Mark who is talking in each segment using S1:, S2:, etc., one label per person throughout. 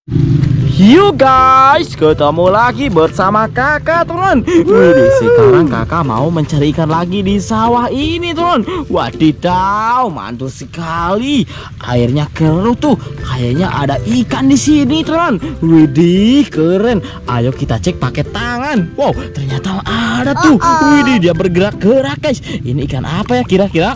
S1: Yuk guys, ketemu lagi bersama kakak teman. Wih, sekarang kakak mau mencari ikan lagi di sawah ini teman. Wadidaw, mantul sekali. Airnya keruh tuh. Kayaknya ada ikan di sini teman. Widih, keren. Ayo kita cek pakai tangan. Wow, ternyata ada tuh. Widih, dia bergerak-gerak guys. Ini ikan apa ya kira-kira?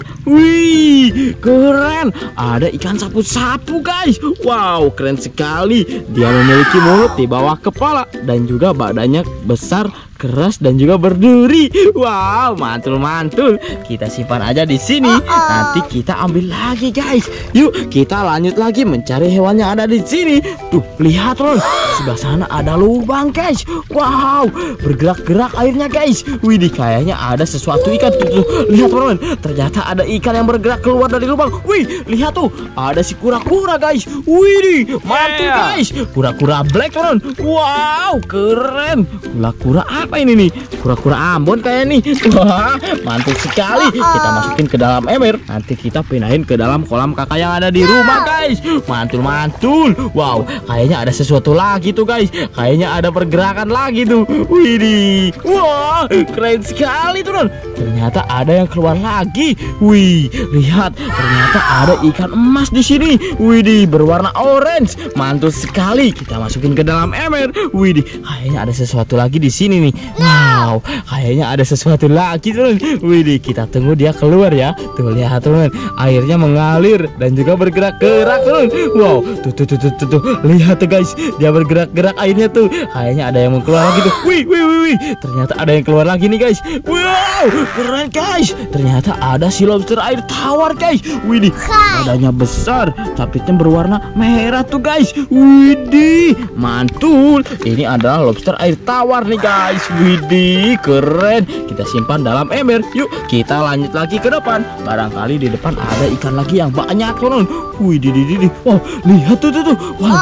S1: Wih, keren. Ada ikan sapu-sapu guys. Wow, keren sekali. Dia memiliki mulut di bawah kepala dan juga badannya besar, keras dan juga berduri. Wow, mantul-mantul. Kita simpan aja di sini. Nanti kita ambil lagi guys. Yuk, kita lanjut lagi mencari hewan yang ada di sini. Tuh, lihat loh. Sebelah sana ada lubang guys. Wow, bergerak-gerak airnya guys. Widih, kayaknya ada sesuatu ikan. Tuh, lihat teman-teman. Ternyata ada ikan yang bergerak keluar dari lubang. Wih, lihat tuh. Ada si kura-kura guys. Widih, mantul guys. Kura-kura black teman. Wow, keren. Kura-kura apa ini nih? Kura-kura Ambon kayak nih. Wah, mantul sekali. Kita masukin ke dalam ember. Nanti kita pindahin ke dalam kolam kakak yang ada di rumah guys. Mantul-mantul. Wow, kayaknya ada sesuatu lagi tuh guys. Kayaknya ada pergerakan lagi tuh. Widih. Wah, keren sekali tuh. Ternyata ada yang keluar lagi. Wih, lihat. Ternyata ada ikan emas di sini. Widih, berwarna orange. Mantul sekali. Kita masukin ke dalam ember. Widih, kayaknya ada sesuatu lagi di sini nih. Wow, kayaknya ada sesuatu lagi tuh. Widih, kita tunggu dia keluar ya. Tuh, lihat teman. Airnya mengalir dan juga bergerak-gerak tuh. Wow, tuh. Lihat tuh guys. Dia bergerak-gerak airnya tuh. Kayaknya ada yang mau keluar lagi tuh. Wih. Ternyata ada yang keluar lagi nih guys. Wow, keren guys. Ternyata ada si lobster air tawar guys. Widih, badannya besar, capitnya berwarna merah tuh guys. Widih, mantul. Ini adalah lobster air tawar nih guys. Widih, keren. Kita simpan dalam ember. Yuk, kita lanjut lagi ke depan. Barangkali di depan ada ikan lagi yang banyak teman. Widih. Wow, lihat tuh. Wow,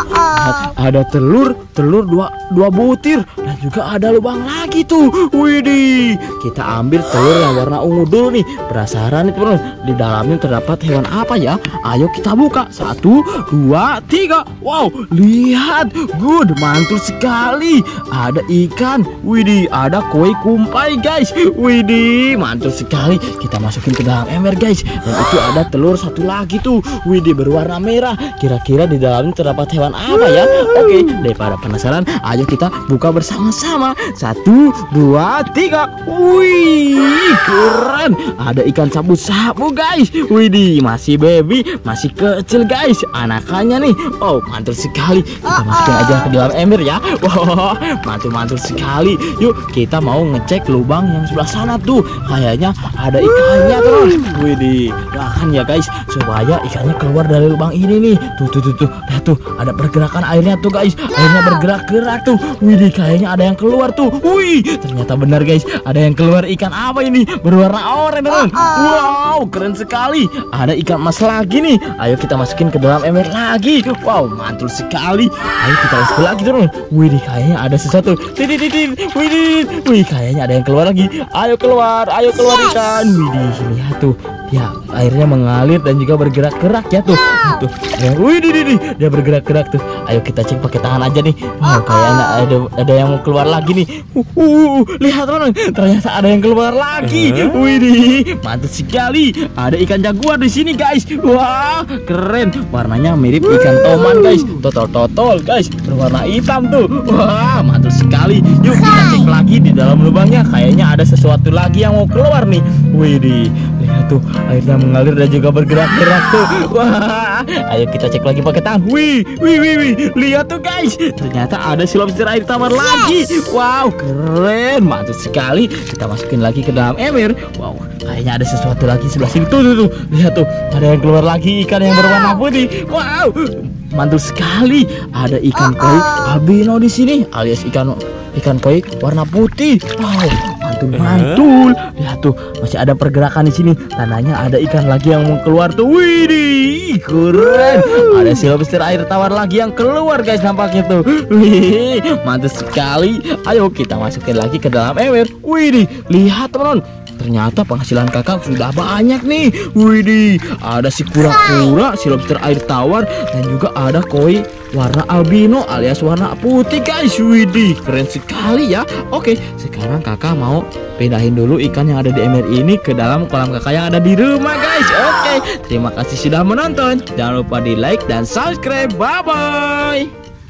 S1: ada telur dua butir dan juga ada lubang lagi tuh. Widih, kita ambil telur yang warna ungu dulu nih. Penasaran nih teman, di dalamnya terdapat hewan apa ya? Ayo kita buka. 1, 2, 3. Wow, lihat. Good, mantul sekali. Ada ikan. Widih, ada koi kumpai guys. Widih, mantul sekali. Kita masukin ke dalam ember guys. Dan itu ada telur satu lagi tuh. Widih, berwarna merah. Kira-kira di dalamnya terdapat hewan apa ya? Oke, daripada penasaran, ayo kita buka bersama-sama. 1, 2, 3. Wih, keren. Ada ikan sapu-sapu guys. Widih, masih baby, masih kecil guys. Anakannya nih. Oh, mantul sekali. Kita masukin aja ke dalam ember ya. Wow, mantul sekali. Yuk, kita mau ngecek lubang yang sebelah sana tuh. Kayaknya ada ikannya terus. Widih, doakan ya guys supaya ikannya keluar dari lubang ini nih. Tuh. Lihat tuh, ada pergerakan airnya tuh guys. Airnya bergerak-gerak tuh. Widih, kayaknya ada yang keluar tuh. Wih, ternyata benar guys. Ada yang keluar. Ikan apa ini? Berwarna oranye teman. Wow, keren sekali. Ada ikan emas lagi nih. Ayo kita masukin ke dalam ember lagi. Wow, mantul sekali. Ayo kita masukin lagi teman. Widih, kayaknya ada sesuatu. Wih, kayaknya ada yang keluar lagi. Ayo keluar ikan. Widih, lihat tuh. Ya, airnya mengalir dan juga bergerak-gerak ya tuh. Tuh. Widih, dia bergerak-gerak tuh. Ayo kita cek pakai tangan aja nih. Wow, kayaknya ada yang mau keluar lagi nih. Lihat teman, ternyata ada yang keluar lagi. Widih, mantul sekali. Ada ikan jaguar di sini guys. Wah, keren. Warnanya mirip ikan toman guys. Totol guys, berwarna hitam tuh. Wah, mantul sekali. Yuk kita cek lagi di dalam lubangnya. Kayaknya ada sesuatu lagi yang mau keluar nih. Widih, lihat tuh, airnya mengalir dan juga bergerak-gerak tuh. Wah, ayo kita cek lagi pakai tangan. Wih, lihat tuh guys. Ternyata ada si lobster air tawar lagi. Wow, keren, mantul sekali. Kita masukin lagi ke dalam ember. Wow, kayaknya ada sesuatu lagi sebelah sini. Tuh. Lihat tuh, ada yang keluar lagi ikan yang berwarna putih. Wow, mantul sekali. Ada ikan koi albino di sini, alias ikan koi warna putih. Wow, mantul. Lihat tuh, masih ada pergerakan di sini. Tandanya ada ikan lagi yang mau keluar tuh. Widih, keren. Ada si lobster air tawar lagi yang keluar guys nampaknya tuh. Wih, mantul sekali. Ayo kita masukin lagi ke dalam ember. Widih, lihat teman-teman. ternyata penghasilan kakak sudah banyak nih. Widih, ada si kura-kura, si lobster air tawar, dan juga ada koi warna albino alias warna putih guys. Widih, keren sekali ya. Oke, sekarang kakak mau pindahin dulu ikan yang ada di ember ini ke dalam kolam kakak yang ada di rumah guys. Oke, terima kasih sudah menonton. Jangan lupa di like dan subscribe. Bye bye.